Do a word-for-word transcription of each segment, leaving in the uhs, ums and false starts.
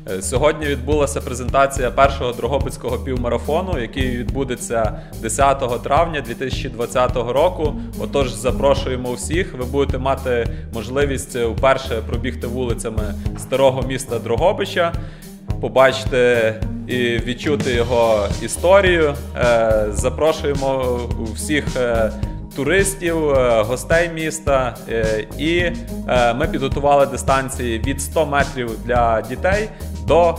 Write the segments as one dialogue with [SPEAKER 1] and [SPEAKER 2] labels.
[SPEAKER 1] Сьогодні відбулася презентація першого Дрогобицького півмарафону, який відбудеться десятого травня дві тисячі двадцятого року. Отож, запрошуємо всіх. Ви будете мати можливість вперше пробігти вулицями старого міста Дрогобича, побачити і відчути його історію. Запрошуємо всіх туристів, гостей міста, і ми підготували дистанції від ста метрів для дітей до,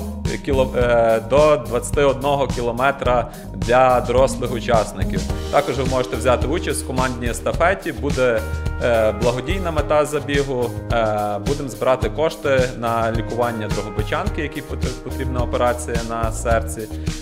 [SPEAKER 1] до двадцяти одного кілометра для дорослих учасників. Також ви можете взяти участь в командній естафеті, буде благодійна мета забігу, будемо збирати кошти на лікування дрогобичанки, якій потрібна операція на серці,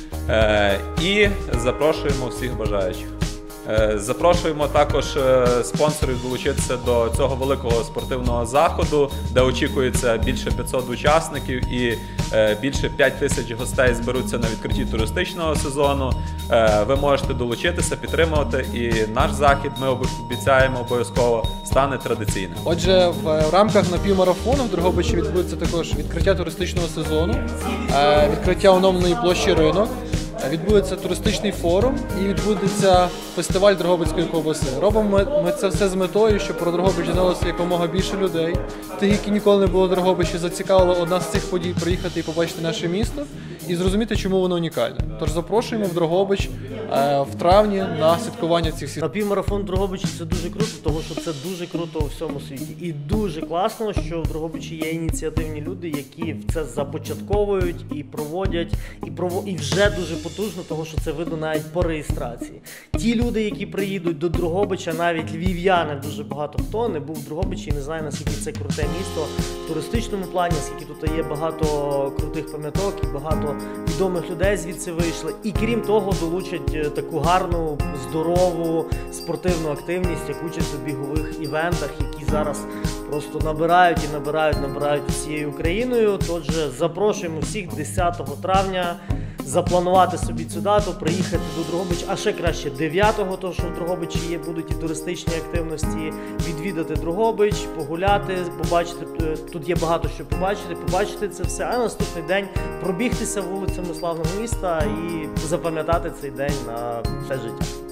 [SPEAKER 1] і запрошуємо всіх бажаючих. Запрошуємо також спонсорів долучитися до цього великого спортивного заходу, де очікується більше п'ятсот учасників і більше п'ять тисяч гостей зберуться на відкритті туристичного сезону. Ви можете долучитися, підтримувати, і наш захід, ми обіцяємо, обов'язково стане традиційним.
[SPEAKER 2] Отже, в рамках напівмарафону в Дрогобичі відбудеться також відкриття туристичного сезону, відкриття оновленої площі Ринок, відбудеться туристичний форум і відбудеться фестиваль Дрогобицької ковбаси. Робимо ми, ми це все з метою, щоб про Дрогобич дізналося якомога більше людей. Тих, які ніколи не було в Дрогобичі, зацікавила одна з цих подій приїхати і побачити наше місто і зрозуміти, чому воно унікальне. Тож запрошуємо в Дрогобич е, в травні на святкування цих всіх.
[SPEAKER 3] Напівмарафон Дрогобичі – це дуже круто, тому що це дуже круто у всьому світі. І дуже класно, що в Дрогобичі є ініціативні люди, які це започатковують і проводять, і, прово... і вже дуже потужно, тому що це видно навіть по реєстрації. Ті люди, які приїдуть до Дрогобича, навіть львів'яни, дуже багато хто не був в Дрогобичі і не знає, наскільки це круте місто в туристичному плані, скільки тут є багато крутих пам'яток і багато відомих людей звідси вийшли. І крім того, долучать таку гарну, здорову спортивну активність, як участь у бігових івентах, які зараз просто набирають і набирають, набирають усією Україною. Тож запрошуємо всіх десятого травня запланувати собі цю дату, приїхати до Дрогобича, а ще краще дев'ятого, тому що в Дрогобичі є, будуть і туристичні активності, відвідати Дрогобич, погуляти, побачити, тут є багато що побачити, побачити це все, а наступний день пробігтися вулицями славного міста і запам'ятати цей день на все життя.